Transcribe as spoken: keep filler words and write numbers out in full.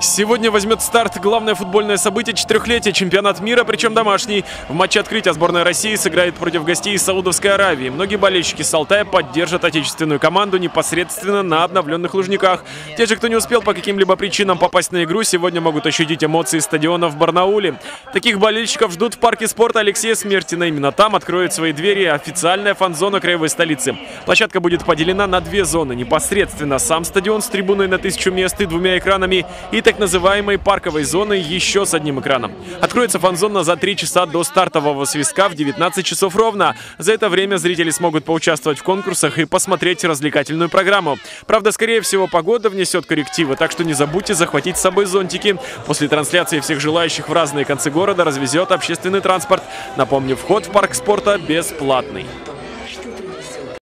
Сегодня возьмет старт главное футбольное событие четырехлетия — чемпионат мира, причем домашний. В матче открытия сборная России сыграет против гостей из Саудовской Аравии. Многие болельщики с Алтая поддержат отечественную команду непосредственно на обновленных Лужниках. Те же, кто не успел по каким-либо причинам попасть на игру, сегодня могут ощутить эмоции стадиона в Барнауле. Таких болельщиков ждут в парке спорта Алексея Смертина. Именно там откроет свои двери официальная фан-зона краевой столицы. Площадка будет поделена на две зоны. Непосредственно сам стадион с трибуной на тысячу мест и двумя экранами, и так называемой парковой зоной еще с одним экраном. Откроется фан-зона за три часа до стартового свистка в девятнадцать часов ровно. За это время зрители смогут поучаствовать в конкурсах и посмотреть развлекательную программу. Правда, скорее всего, погода внесет коррективы, так что не забудьте захватить с собой зонтики. После трансляции всех желающих в разные концы города развезет общественный транспорт. Напомню, вход в парк спорта бесплатный.